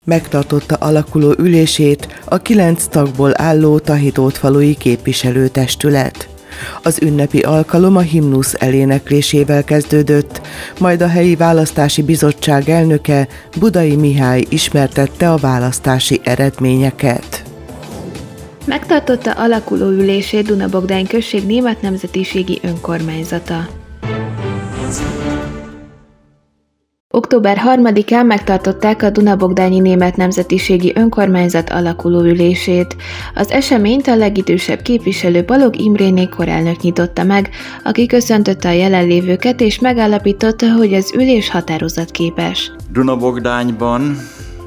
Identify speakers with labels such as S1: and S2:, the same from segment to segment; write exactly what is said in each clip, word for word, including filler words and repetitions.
S1: Megtartotta alakuló ülését a kilenc tagból álló Tahitótfalui képviselőtestület. Az ünnepi alkalom a himnusz eléneklésével kezdődött, majd a helyi választási bizottság elnöke, Budai Mihály ismertette a választási eredményeket.
S2: Megtartotta alakuló ülését Duna-Bogdány község német nemzetiségi önkormányzata. október harmadikán megtartották a Duna-Bogdányi Német Nemzetiségi Önkormányzat alakuló ülését. Az eseményt a legidősebb képviselő Balogh Imréné korelnök nyitotta meg, aki köszöntötte a jelenlévőket és megállapította, hogy az ülés határozatképes.
S3: Duna-Bogdányban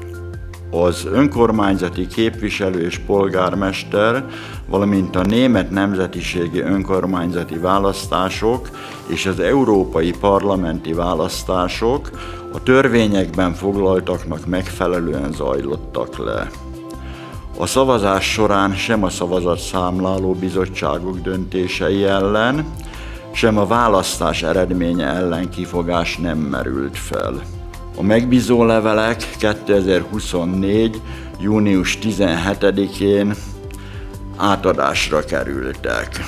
S3: az önkormányzati képviselő és polgármester, valamint a német nemzetiségi önkormányzati választások és az európai parlamenti választások a törvényekben foglaltaknak megfelelően zajlottak le. A szavazás során sem a szavazatszámláló bizottságok döntései ellen, sem a választás eredménye ellen kifogás nem merült fel. A megbízó levelek kétezer-huszonnégy. június tizenhetedikén átadásra kerültek.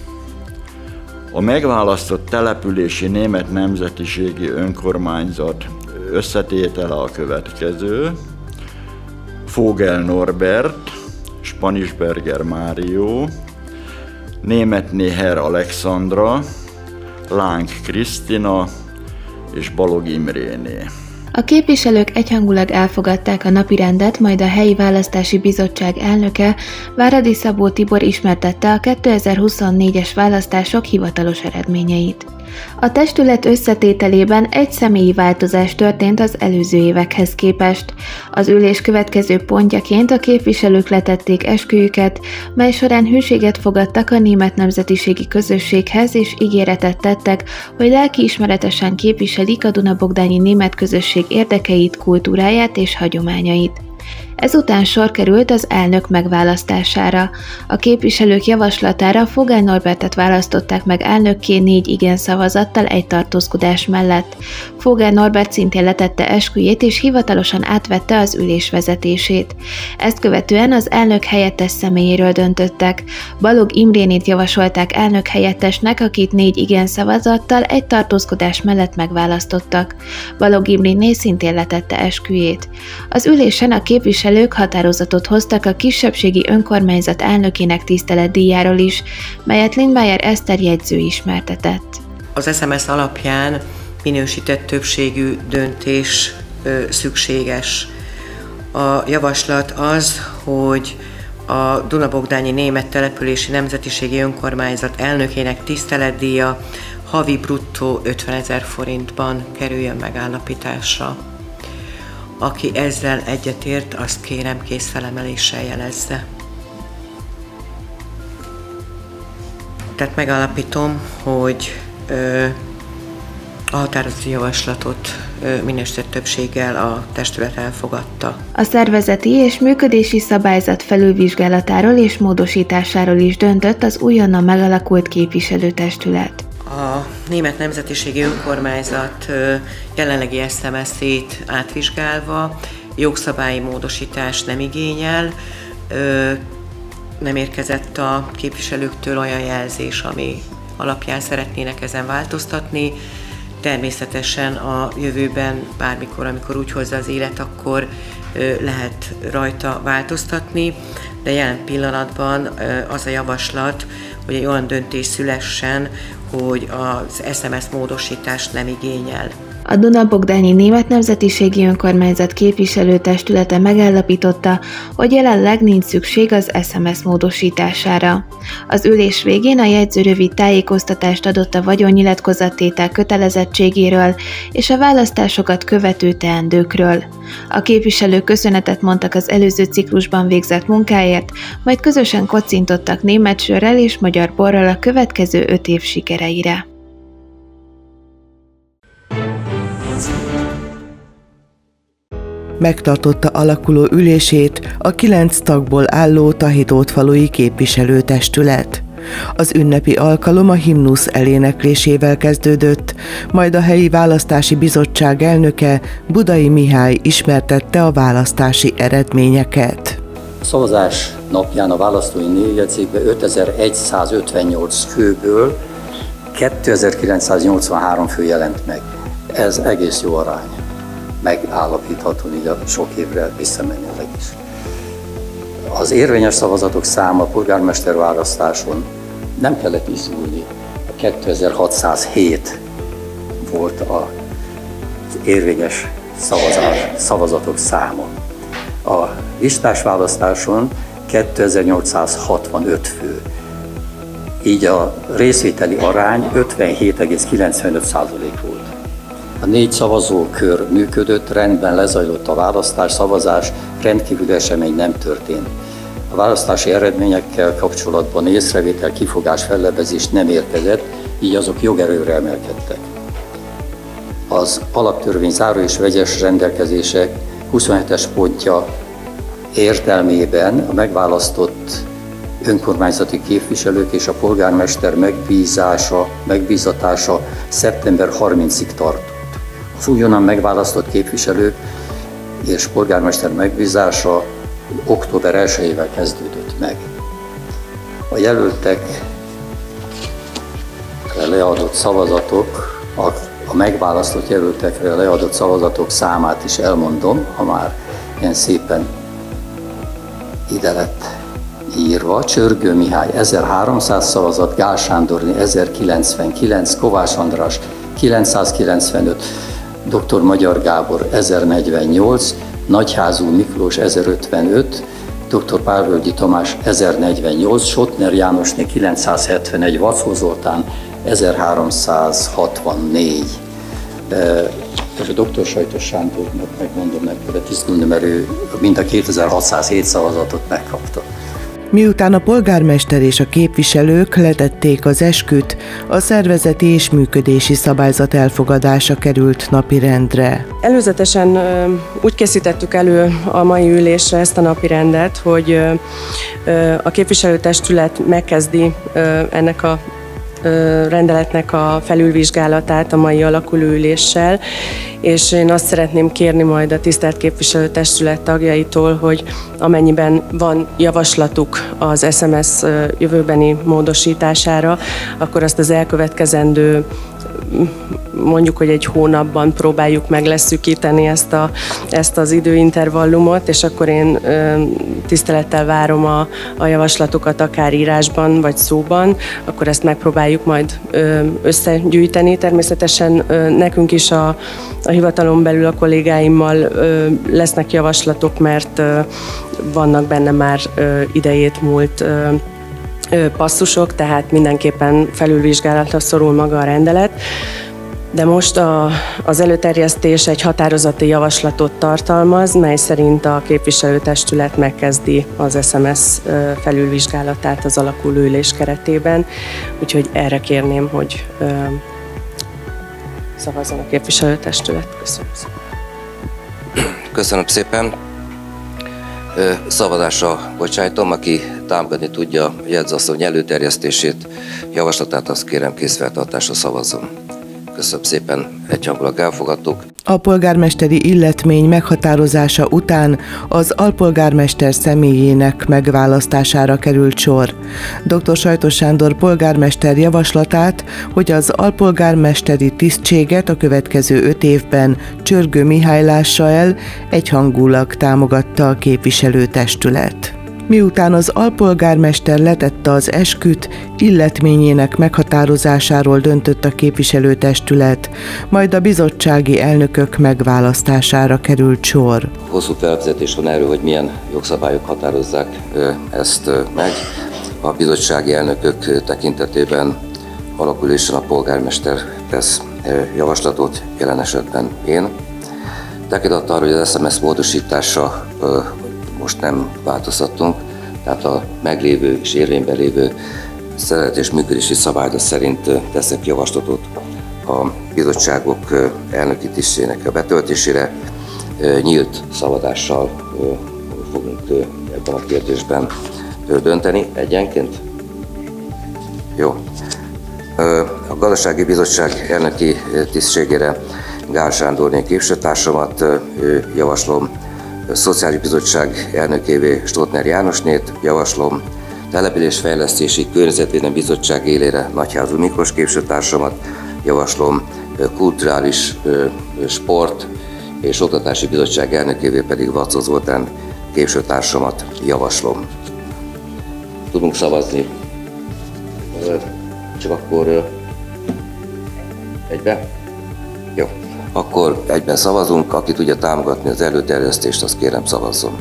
S3: A megválasztott települési német nemzetiségi önkormányzat összetétele a következő: Vogel Norbert, Spanisberger Mário, Németné Herr Alexandra, Láng Krisztina és Balogh Imréné.
S2: A képviselők egyhangulag elfogadták a napirendet, majd a helyi választási bizottság elnöke, Váradi Szabó Tibor ismertette a kétezer-huszonnégyes választások hivatalos eredményeit. A testület összetételében egy személyi változás történt az előző évekhez képest. Az ülés következő pontjaként a képviselők letették esküjüket, mely során hűséget fogadtak a német nemzetiségi közösséghez és ígéretet tettek, hogy lelkiismeretesen képviselik a Duna-Bogdányi német közösség érdekeit, kultúráját és hagyományait. Ezután sor került az elnök megválasztására. A képviselők javaslatára Vogel Norbertet választották meg elnökké négy igen szavazattal egy tartózkodás mellett. Vogel Norbert szintén letette esküjét és hivatalosan átvette az ülés vezetését. Ezt követően az elnök helyettes személyéről döntöttek. Balogh Imrénét javasolták elnök helyettesnek, akit négy igen szavazattal egy tartózkodás mellett megválasztottak. Balogh Imréné szintén letette esküjét. Az ülésen a képviselők határozatot hoztak a kisebbségi önkormányzat elnökének tiszteletdíjáról is, melyet Lindmeier Eszter jegyző ismertetett.
S4: Az es em es alapján minősített többségű döntés ö, szükséges. A javaslat az, hogy a Duna-Bogdányi Német Települési Nemzetiségi Önkormányzat elnökének tiszteletdíja havi bruttó ötvenezer forintban kerüljön megállapításra. Aki ezzel egyetért, azt kérem kézfelemeléssel jelezze. Tehát megállapítom, hogy ö, a határozati javaslatot ö, minősített többséggel a testület elfogadta.
S2: A szervezeti és működési szabályzat felülvizsgálatáról és módosításáról is döntött az újonnan megalakult képviselőtestület.
S4: A Német Nemzetiségi Önkormányzat jelenlegi es em es-ét átvizsgálva jogszabályi módosítás nem igényel, nem érkezett a képviselőktől olyan jelzés, ami alapján szeretnének ezen változtatni. Természetesen a jövőben bármikor, amikor úgy hozza az élet, akkor lehet rajta változtatni, de jelen pillanatban az a javaslat, hogy egy olyan döntés szülessen, hogy az es em es módosítást nem igényel.
S2: A Duna-Bogdányi Német Nemzetiségi Önkormányzat képviselőtestülete megállapította, hogy jelenleg nincs szükség az es em es módosítására. Az ülés végén a jegyző rövid tájékoztatást adott a vagyonnyilatkozattétel kötelezettségéről és a választásokat követő teendőkről. A képviselők köszönetet mondtak az előző ciklusban végzett munkáért, majd közösen kocintottak német sörrel és magyar borral a következő öt év sikereire.
S1: Megtartotta alakuló ülését a kilenc tagból álló Tahitótfalui képviselőtestület. Az ünnepi alkalom a himnusz eléneklésével kezdődött, majd a helyi választási bizottság elnöke, Budai Mihály ismertette a választási eredményeket.
S5: A szavazás napján a választói névjegyzékben ötezer-egyszázötvennyolc főből kétezer-kilencszáznyolcvanhárom fő jelent meg. Ez egész jó arány. Megállapítható így a sok évre visszamenőleg is. Az érvényes szavazatok száma a polgármester választáson nem kellett izgulni. A kétezer-hatszázhét volt az érvényes szavazás, szavazatok száma. A listás választáson kétezer-nyolcszázhatvanöt fő. Így a részvételi arány ötvenhét egész kilencvenöt százalék volt. A négy szavazókör működött, rendben lezajlott a választás, szavazás, rendkívüli esemény nem történt. A választási eredményekkel kapcsolatban észrevétel, kifogás, fellebbezés nem érkezett, így azok jogerőre emelkedtek. Az alaptörvény záró és vegyes rendelkezések huszonhetes pontja értelmében a megválasztott önkormányzati képviselők és a polgármester megbízása, megbízatása szeptember harmincadikáig tartott. Az újonnan megválasztott képviselők és polgármester megbízása október elsejével kezdődött meg. A jelöltek leadott szavazatok, a, a megválasztott jelöltekre leadott szavazatok számát is elmondom, ha már ilyen szépen ide lett írva. Csörgő Mihály ezerháromszáz szavazat, Gál Sándorné ezerkilencvenkilenc, Kovács András kilencszázkilencvenöt, dr. Magyar Gábor ezernegyvennyolc, Nagyházú Miklós ezerötvenöt, dr. Pálvölgyi Tamás ezernegyvennyolc, Sotner Jánosné kilencszázhetvenegy, Vacó Zoltán ezerháromszázhatvannégy. És a dr. Sajtos Sándornak megmondom neked, tisztulni, mert ő mind a kétezer-hatszázhét szavazatot megkapta.
S1: Miután a polgármester és a képviselők letették az esküt, a szervezeti és működési szabályzat elfogadása került napirendre.
S6: Előzetesen úgy készítettük elő a mai ülésre ezt a napirendet, hogy a képviselőtestület megkezdi ennek a rendeletnek a felülvizsgálatát a mai alakuló üléssel, és én azt szeretném kérni majd a tisztelt képviselőtestület tagjaitól, hogy amennyiben van javaslatuk az es em es jövőbeni módosítására, akkor azt az elkövetkezendő, mondjuk, hogy egy hónapban próbáljuk meg leszűkíteni ezt, a, ezt az időintervallumot, és akkor én ö, tisztelettel várom a, a javaslatokat akár írásban vagy szóban, akkor ezt megpróbáljuk majd ö, összegyűjteni. Természetesen ö, nekünk is a, a hivatalon belül a kollégáimmal ö, lesznek javaslatok, mert ö, vannak benne már ö, idejét múlt ö, passzusok, tehát mindenképpen felülvizsgálatra szorul maga a rendelet. De most a, az előterjesztés egy határozati javaslatot tartalmaz, mely szerint a képviselőtestület megkezdi az es em es felülvizsgálatát az alakuló ülés keretében, úgyhogy erre kérném, hogy ö, szavazzon a képviselőtestület. Köszönöm szépen.
S7: Köszönöm szépen. Szavazásra bocsájtom, aki támogatni tudja a jegyzőasszony előterjesztését, javaslatát, azt kérem készfeltartásra szavazzon. Köszönöm szépen, egyhangulag elfogadtuk.
S1: A polgármesteri illetmény meghatározása után az alpolgármester személyének megválasztására került sor. dr. Sajtos Sándor polgármester javaslatát, hogy az alpolgármesteri tisztséget a következő öt évben Csörgő Mihály lássa el, egyhangulag támogatta a képviselőtestület. Miután az alpolgármester letette az esküt, illetményének meghatározásáról döntött a képviselőtestület, majd a bizottsági elnökök megválasztására került sor.
S7: Hosszú felvezetés van erről, hogy milyen jogszabályok határozzák ezt meg. A bizottsági elnökök tekintetében alakulésen a polgármester tesz javaslatot, jelen esetben én. Tekintettel arra, hogy az es em es módosítása most nem változtattunk, tehát a meglévő és érvényben lévő szervezet és működési szabályzat szerint teszek javaslatot a bizottságok elnöki tisztségének a betöltésére. Nyílt szavazással fogunk ebben a kérdésben dönteni egyenként. Jó. A Gazdasági Bizottság elnöki tisztségére Gál Sándorné képviselőtársamat javaslom, a Szociális Bizottság elnökévé Stotner Jánosnét javaslom, Településfejlesztési Környezetvédelmi Bizottság élére Nagyházú Miklós képviselőtársamat javaslom, Kulturális, Sport és Oktatási Bizottság elnökévé pedig Vacó Zoltán képviselőtársamat javaslom. Tudunk szavazni? Csak akkor egybe? Jó. Akkor egyben szavazunk, aki tudja támogatni az előterjesztést, azt kérem szavazzon.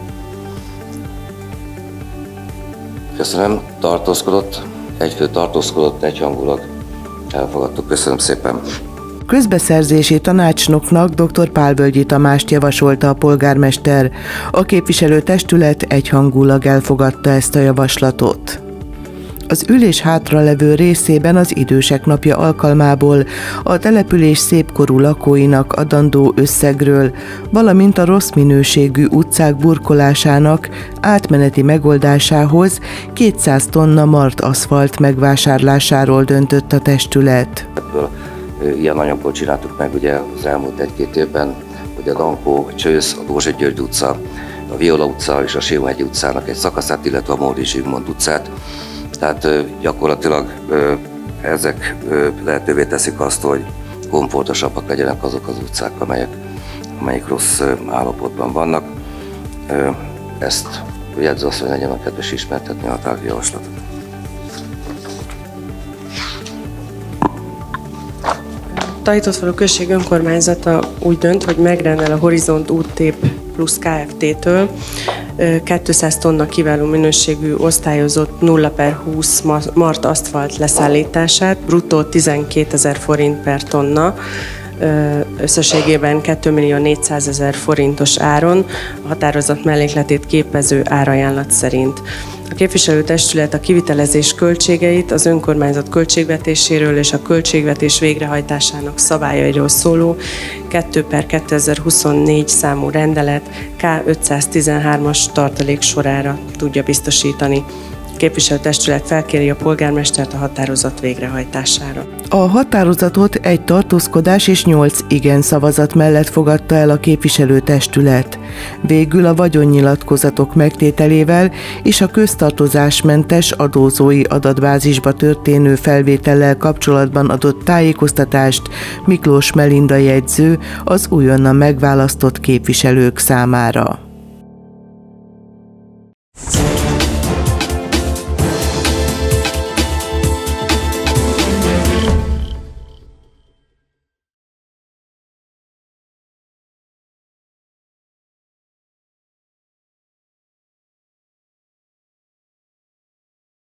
S7: Köszönöm, tartózkodott, egy fő tartózkodott, egyhangulag elfogadtuk. Köszönöm szépen.
S1: Közbeszerzési tanácsnoknak dr. Pálvölgyi Tamást javasolta a polgármester. A képviselőtestület egyhangulag elfogadta ezt a javaslatot. Az ülés hátralevő részében az Idősek Napja alkalmából a település szépkorú lakóinak adandó összegről, valamint a rossz minőségű utcák burkolásának átmeneti megoldásához kétszáz tonna mart aszfalt megvásárlásáról döntött a testület.
S7: Ebből ilyen anyagból csináltuk meg ugye az elmúlt egy-két évben, hogy a Dankó, Csősz, a Dózsa György utca, a Viola utca és a Sióhegyi utcának egy szakaszát, illetve a Móri Zsigmond utcát. Tehát gyakorlatilag ezek lehetővé teszik azt, hogy komfortosabbak legyenek azok az utcák, amelyek, amelyek rossz állapotban vannak. Ezt jegyző asszony legyen a kedves ismertetni a tárgyi javaslatot.
S6: Tahitótfalu község önkormányzata úgy dönt, hogy megrendel a Horizont Úttép Plusz Kft-től kétszáz tonna kiváló minőségű osztályozott nulla per húsz mart aszfalt leszállítását, bruttó tizenkétezer forint per tonna, összességében kétmillió négyszázezer forintos áron, a határozat mellékletét képező árajánlat szerint. A képviselőtestület a kivitelezés költségeit az önkormányzat költségvetéséről és a költségvetés végrehajtásának szabályairól szóló kettő per kétezer-huszonnégy számú rendelet K ötszáztizenhármas tartalék sorára tudja biztosítani. A képviselőtestület felkéri a polgármestert a határozat végrehajtására.
S1: A határozatot egy tartózkodás és nyolc igen szavazat mellett fogadta el a képviselőtestület. Végül a vagyonnyilatkozatok megtételével és a köztartozásmentes adózói adatbázisba történő felvétellel kapcsolatban adott tájékoztatást Miklós Melinda jegyző az újonnan megválasztott képviselők számára.